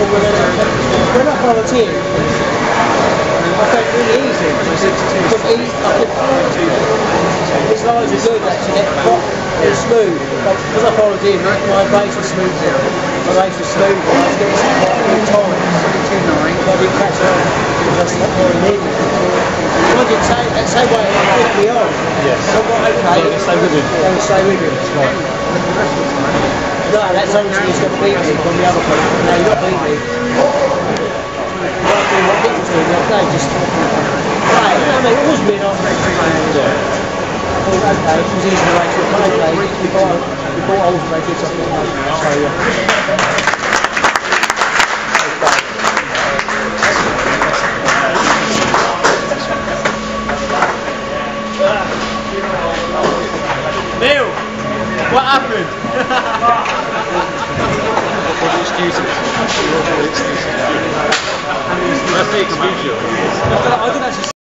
when I volunteered, I felt really easy. His lines are good actually, it's smooth. But because I volunteered, my race was smooth. My race was smooth. I was getting quite a good time. I didn't catch on. That's not what I needed. I didn't say that same way I picked me on. Yes. So I'm like, okay. They're going to stay with him. They're going to stay with him. That's right. No, that's obviously he's going to beat me from the other people. No, you're not beat me. What Nick was doing the other day, just play. I mean, it was been on. I thought, okay, it was easy to race with play. Before I was making something like that. So, Neil, what happened? What are the excuses? That's the excuse. I didn't actually